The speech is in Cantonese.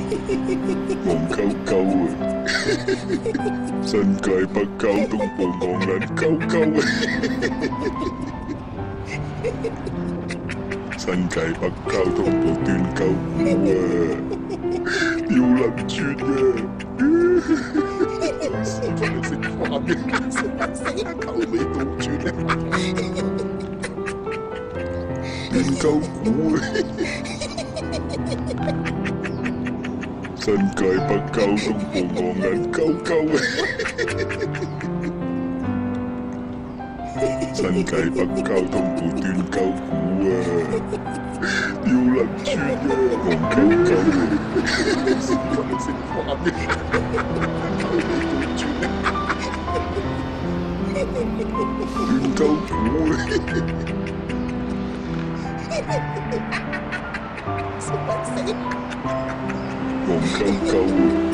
黃鳩鳩啊！新界北交通部望眼鳩鳩啊！新界北交通部斷鳩股啊！要撚轉啊！食飯嚟食飯嘅，食飯死啦！口味倒轉啊！斷鳩股啊！新界北交通部望眼鳩鳩啊！新界北交通部斷鳩股啊！要撚轉啊！黃鳩鳩啊！食飯嚟食飯嘅，口味倒轉啊！斷鳩股啊！食飯死！黃鳩鳩啊！